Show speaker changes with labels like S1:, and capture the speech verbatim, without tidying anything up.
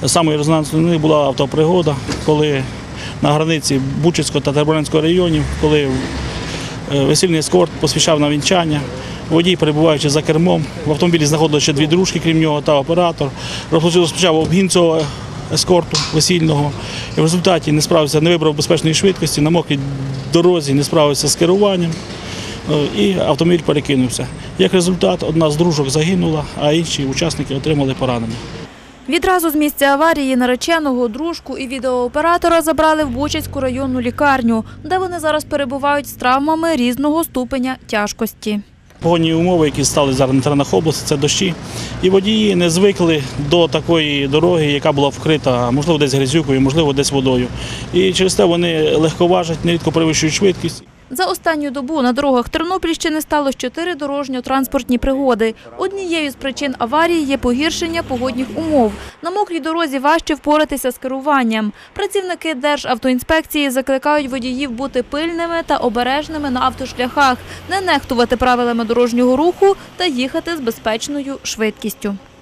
S1: Самою резонансною була автопригода, коли на границі Бучацького та Теребовлянського районів, коли весільний ескорт посвящав на вінчання. Водій, перебуваючи за кермом, в автомобілі знаходилися ще дві дружки, крім нього, та оператор. Розпочав обгін цього ескорту весільного. І в результаті не справився, не вибрав безпечної швидкості, на мокрій дорозі не справився з керуванням і автомобіль перекинувся. Як результат, одна з дружок загинула, а інші учасники отримали поранення.
S2: Відразу з місця аварії нареченого, дружку і відеооператора забрали в Бучацьку районну лікарню, де вони зараз перебувають з травмами різного ступеня тяжкості.
S1: Погодні умови, які стали зараз на теренах області, це дощі. І водії не звикли до такої дороги, яка була вкрита, можливо, десь грязюкою, можливо, десь водою. І через те вони легковажать, нерідко перевищують швидкість.
S2: За останню добу на дорогах Тернопільщини сталося чотири дорожньо-транспортні пригоди. Однією з причин аварії є погіршення погодних умов. На мокрій дорозі важче впоратися з керуванням. Працівники Державтоінспекції закликають водіїв бути пильними та обережними на автошляхах, не нехтувати правилами дорожнього руху та їхати з безпечною швидкістю.